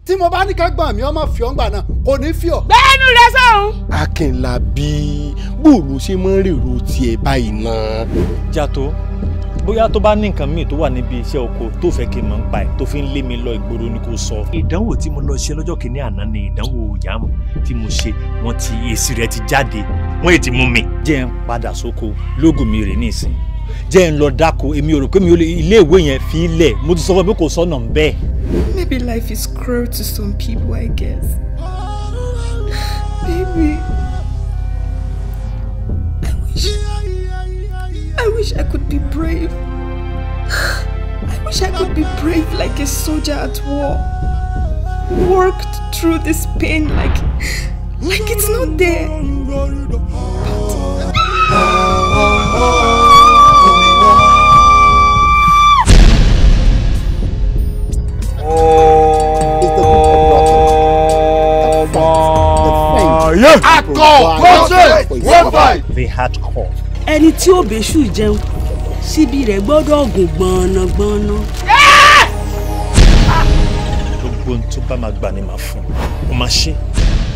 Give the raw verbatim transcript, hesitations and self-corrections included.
tí mo bá ní ká gbọ́n mi ọmọ fi ọ̀ngbà náà kò ní fi ọ̀. bẹ́ẹ̀nu rẹ sọ̀hún. Akínlábí bóòlù ṣe máa ń rèrò tiẹ̀ báyìí náà. Jàtó bóyá tó bá ní nǹkan míì tó wà níbi iṣẹ́ oko tó fẹ́ kí n mọ̀ ń pa ẹ̀ tó fi ń lé mi lọ ìgboro ni kò sọ. ìdánwò tí mo lọ ṣe lọ́jọ́ kìíní àná ni ìdánwò yàmù tí mo ṣe wọ́n ti èsì rẹ̀ ti jáde wọ́n èyí ti mú mi. jẹ́ ń padà sóko lóògùn mi rè nísìn jẹ́ ń lọ dáko èmi ò rò pé mi ò lè ilé ìwé yẹn fi lẹ̀ mo ti sọ fún mi kò sọ́nà ń bẹ́ẹ̀. Maybe life is cruel to some people, I guess. Baby, I wish, I wish I could be brave. I wish I could be brave like a soldier at war. Worked through this pain like, like it's not there. They had call. ẹni tí ó bẹ́ṣù jẹun síbi rẹ̀ gbọ́dọ̀ gùn gbọ̀nàgbọ̀nà. gbogbo ohun tó bá máa gbà ni màá fún un ó máa ṣe.